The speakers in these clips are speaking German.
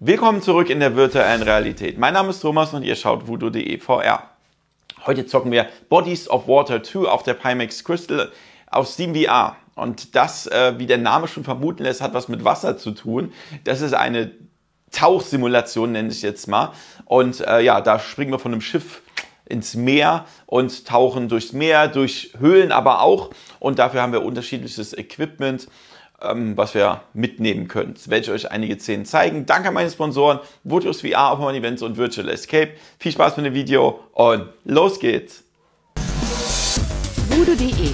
Willkommen zurück in der virtuellen Realität. Mein Name ist Thomas und ihr schaut voodoo.de VR. Heute zocken wir Bodies of Water 2 auf der Pimax Crystal auf Steam VR. Und das, wie der Name schon vermuten lässt, hat was mit Wasser zu tun. Das ist eine Tauchsimulation, nenne ich jetzt mal. Und ja, da springen wir von einem Schiff ins Meer und tauchen durchs Meer, durch Höhlen aber auch. Und dafür haben wir unterschiedliches Equipment, was wir mitnehmen können. Jetzt werde ich euch einige Szenen zeigen. Danke an meine Sponsoren, Voodoo VR, Open Events und Virtual Escape. Viel Spaß mit dem Video und los geht's! voodoo.de.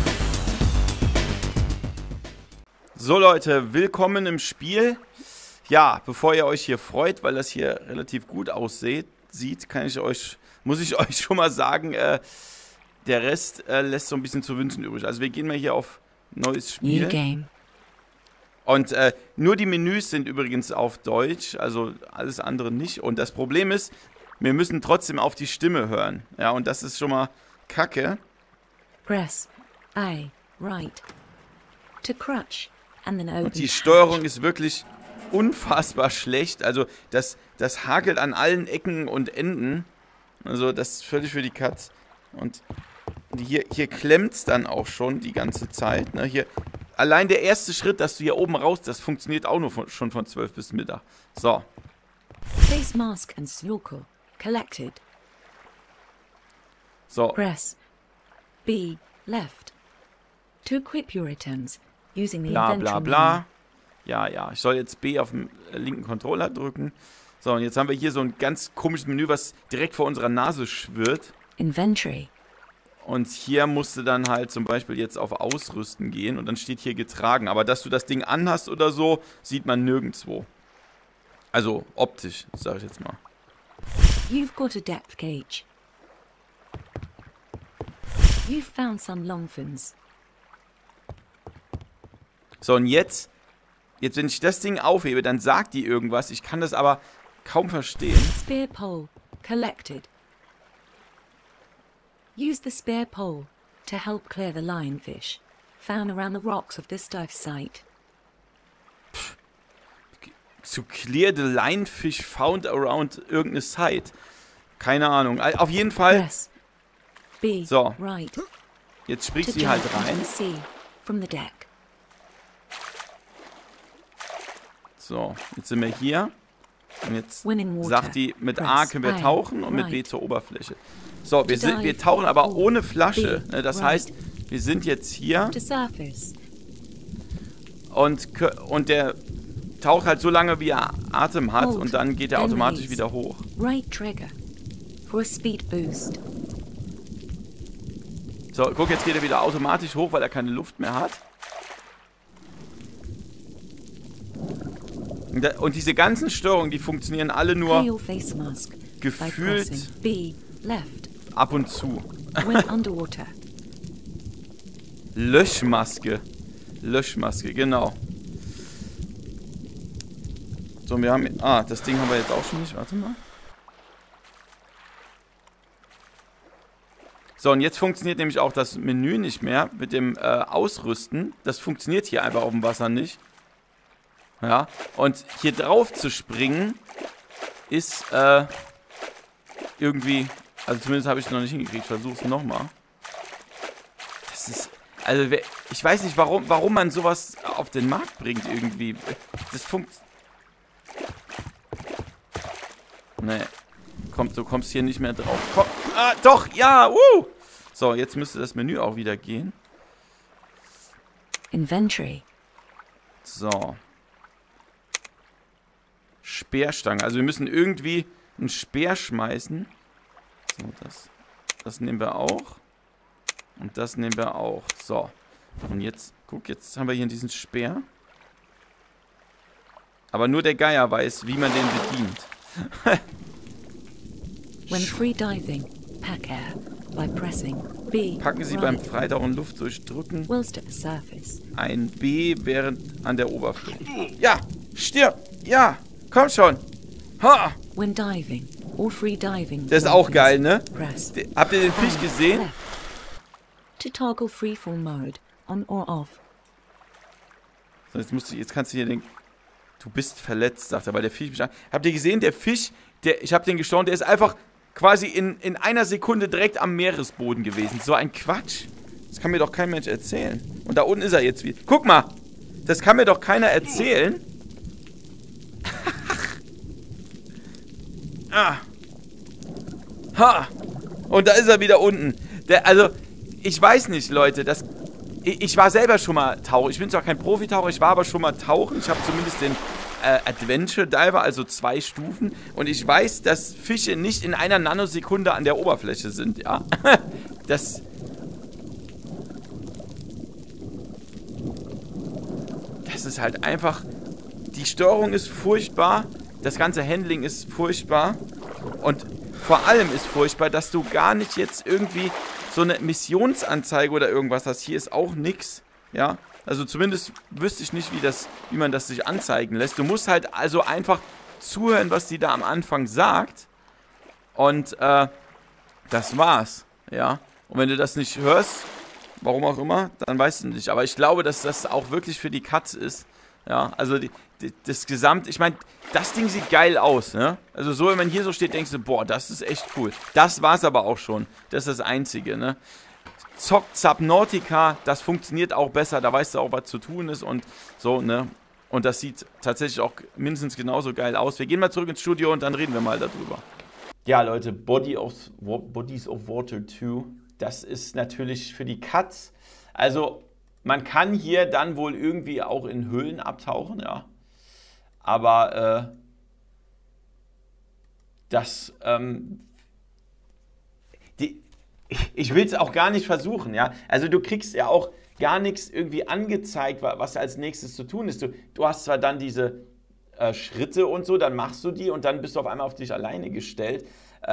So Leute, willkommen im Spiel. Ja, bevor ihr euch hier freut, weil das hier relativ gut aussieht, muss ich euch schon mal sagen, der Rest lässt so ein bisschen zu wünschen übrig. Also wir gehen mal hier auf neues Spiel. New game. Und nur die Menüs sind übrigens auf Deutsch, also alles andere nicht. Und das Problem ist, wir müssen trotzdem auf die Stimme hören. Ja, und das ist schon mal kacke. Press A, right. To crouch and then open. Und die Steuerung ist wirklich unfassbar schlecht. Also das hakelt an allen Ecken und Enden. Also das ist völlig für die Katz. Und hier klemmt es dann auch schon die ganze Zeit. Ne? Hier, allein der erste Schritt, dass du hier oben raus, das funktioniert auch nur schon von 12 bis Mittag. So. Face mask and snorkel collected. So. Press B, left. To equip your items using the Bla inventory bla bla. Ja. Ich soll jetzt B auf dem linken Controller drücken. So, und jetzt haben wir hier so ein ganz komisches Menü, was direkt vor unserer Nase schwirrt. Inventory. Und hier musst du dann halt zum Beispiel jetzt auf Ausrüsten gehen und dann steht hier getragen. Aber dass du das Ding anhast oder so, sieht man nirgendwo. Also optisch, sag ich jetzt mal. You've got a depth gauge. You've found some longfins. So, und jetzt, wenn ich das Ding aufhebe, dann sagt die irgendwas. Ich kann das aber kaum verstehen. Spear pole collected. Use the spear pole to help clear the lionfish found around the rocks of this dive site. To clear the lionfish found around irgendeine Site. Keine Ahnung. Auf jeden Fall. Press B, So. right. Jetzt spricht To sie halt jump into rein. the sea from the deck. So, jetzt sind wir hier. Und jetzt When in water, sagt die, mit A können wir press tauchen und mit B right. zur Oberfläche. So, wir dive, tauchen aber or ohne Flasche. B, Das right. heißt, wir sind jetzt hier To surface. und der taucht halt so lange, wie er Atem hat. Hold, Und dann geht er then automatisch release. wieder hoch. Right trigger for a speed boost. So, guck, jetzt geht er wieder automatisch hoch, weil er keine Luft mehr hat. Und diese ganzen Steuerungen, die funktionieren alle Clear nur your face mask by gefühlt pressing B, left. ab und zu. When underwater. Löschmaske, genau. So, wir haben... das Ding haben wir jetzt auch schon nicht. Warte mal. So, und jetzt funktioniert nämlich auch das Menü nicht mehr mit dem Ausrüsten. Das funktioniert hier einfach auf dem Wasser nicht. Ja, und hier drauf zu springen ist irgendwie... Also zumindest habe ich es noch nicht hingekriegt. Versuch's nochmal. Das ist... Also, ich weiß nicht, warum man sowas auf den Markt bringt irgendwie. Das funktioniert... Nee. Du kommst hier nicht mehr drauf. Komm. Doch, ja, So, jetzt müsste das Menü auch wieder gehen. Inventory. So. Speerstange. Also wir müssen irgendwie einen Speer schmeißen. So, das nehmen wir auch. Und das nehmen wir auch. So. Und jetzt, guck, jetzt haben wir hier diesen Speer. Aber nur der Geier weiß, wie man den bedient. When free diving, pack air by pressing B. Packen Sie right. beim Freitauchen Luft durchdrücken. Whilst at the surface. Ein B während an der Oberfläche. Ja, stirb. Ja, komm schon. Ha. When diving or free diving. Das ist auch geil, ne? Press. Habt ihr den Fisch gesehen? Left. To toggle freefall mode on or off. So, jetzt kannst du hier den Du bist verletzt, sagt er, weil der Fisch mich an. Habt ihr gesehen, der Fisch, ich habe den gestaunt, der ist einfach quasi in einer Sekunde direkt am Meeresboden gewesen. So ein Quatsch. Das kann mir doch kein Mensch erzählen. Und da unten ist er jetzt wieder. Guck mal, das kann mir doch keiner erzählen. Ah. Ha. Und da ist er wieder unten. Also, ich weiß nicht, Leute, ich war selber schon mal Taucher. Ich bin zwar kein Profitaucher, ich war aber schon mal tauchen. Ich habe zumindest den Adventure Diver, also 2 Stufen. Und ich weiß, dass Fische nicht in einer Nanosekunde an der Oberfläche sind, ja. Das ist halt einfach... Die Steuerung ist furchtbar. Das ganze Handling ist furchtbar. Und vor allem ist furchtbar, dass du gar nicht jetzt irgendwie so eine Missionsanzeige oder irgendwas hast. Hier ist auch nix, ja. Also zumindest wüsste ich nicht, wie man das sich anzeigen lässt. Du musst halt also einfach zuhören, was die da am Anfang sagt. Und das war's, ja. Und wenn du das nicht hörst, warum auch immer, dann weißt du nicht. Aber ich glaube, dass das auch wirklich für die Katz ist. Ja, also das ich meine, das Ding sieht geil aus, ne? Also so, wenn man hier so steht, denkst du, boah, das ist echt cool. Das war's aber auch schon. Das ist das Einzige, ne? Zockt Subnautica, das funktioniert auch besser, da weißt du auch, was zu tun ist und so, ne? Und das sieht tatsächlich auch mindestens genauso geil aus. Wir gehen mal zurück ins Studio und dann reden wir mal darüber. Ja, Leute, Bodies of Water 2, das ist natürlich für die Katz. Also, man kann hier dann wohl irgendwie auch in Höhlen abtauchen, ja. Aber ich will es auch gar nicht versuchen, ja. Also du kriegst ja auch gar nichts irgendwie angezeigt, was als nächstes zu tun ist. Du hast zwar dann diese Schritte und so, dann machst du die und dann bist du auf einmal auf dich alleine gestellt.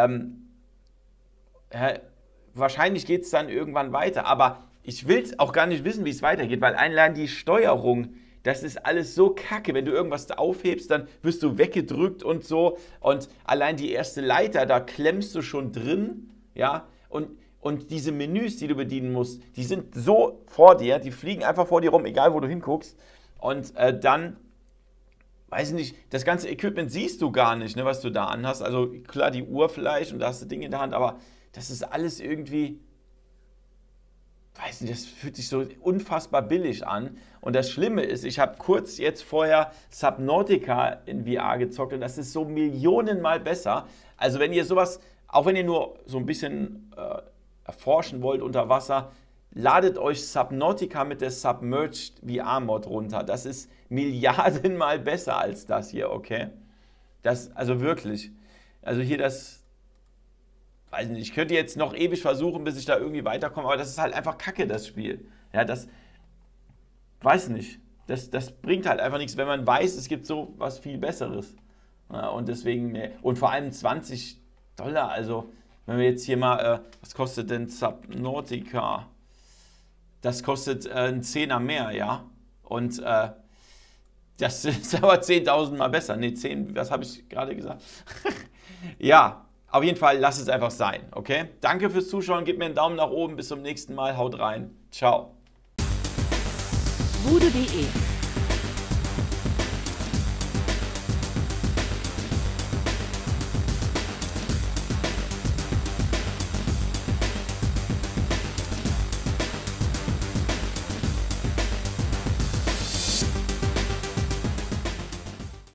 Wahrscheinlich geht es dann irgendwann weiter, aber ich will es auch gar nicht wissen, wie es weitergeht, weil allein die Steuerung, das ist alles so kacke. Wenn du irgendwas aufhebst, dann wirst du weggedrückt und so. Und allein die erste Leiter, da klemmst du schon drin, ja. Und diese Menüs, die du bedienen musst, die sind so vor dir, die fliegen einfach vor dir rum, egal wo du hinguckst. Und dann, weiß ich nicht, das ganze Equipment siehst du gar nicht, ne, was du da anhast. Also klar, die Uhr vielleicht und da hast du Dinge in der Hand, aber das ist alles irgendwie... Weiß nicht, das fühlt sich so unfassbar billig an. Und das Schlimme ist, ich habe kurz jetzt vorher Subnautica in VR gezockt und das ist so millionenmal besser. Also wenn ihr sowas, auch wenn ihr nur so ein bisschen erforschen wollt unter Wasser, ladet euch Subnautica mit der Submerged VR-Mod runter. Das ist Milliardenmal besser als das hier, okay? Das, also wirklich. Also hier das... Weiß nicht, ich könnte jetzt noch ewig versuchen, bis ich da irgendwie weiterkomme, aber das ist halt einfach Kacke, das Spiel. Ja, das, weiß nicht, das bringt halt einfach nichts, wenn man weiß, es gibt so was viel Besseres. Ja, und deswegen, und vor allem $20, also, wenn wir jetzt hier mal, was kostet denn Subnautica? Das kostet ein Zehner mehr, ja, und das ist aber 10.000 Mal besser. Ne, 10, was habe ich gerade gesagt? Ja. Auf jeden Fall, lasst es einfach sein, okay? Danke fürs Zuschauen, gebt mir einen Daumen nach oben, bis zum nächsten Mal, haut rein, ciao. Voodoo.de